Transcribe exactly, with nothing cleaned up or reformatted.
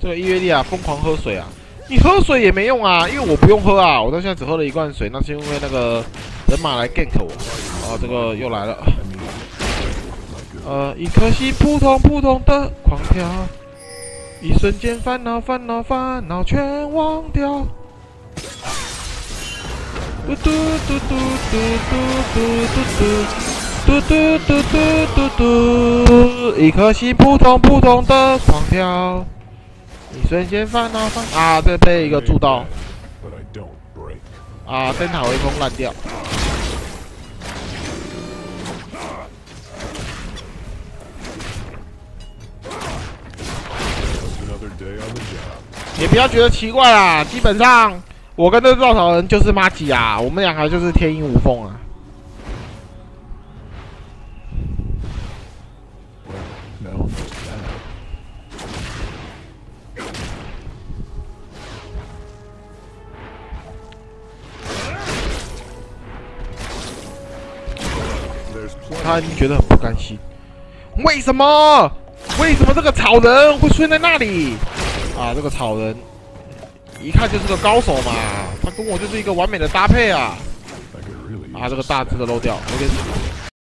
这个伊维利亚疯狂喝水啊！你喝水也没用啊，因为我不用喝啊，我到现在只喝了一罐水，那是因为那个人马来 gank 我。哦，这个又来了。呃，一颗心扑通扑通的狂跳，一瞬间烦恼烦恼烦恼全忘掉。嘟嘟嘟嘟嘟嘟嘟嘟嘟嘟嘟嘟嘟，一颗心扑通扑通的狂跳。一瞬间烦恼烦啊，这被一个助到啊，灯塔微风烂掉。也不要觉得奇怪啦，基本上我跟这个稻草人就是麻吉啊，我们两个就是天衣无缝啊。他已经觉得很不甘心，为什么？为什么这个草人会出现在那里？啊，这个草人一看就是个高手嘛，他跟我就是一个完美的搭配啊！啊，这个大只的漏掉，有点惨。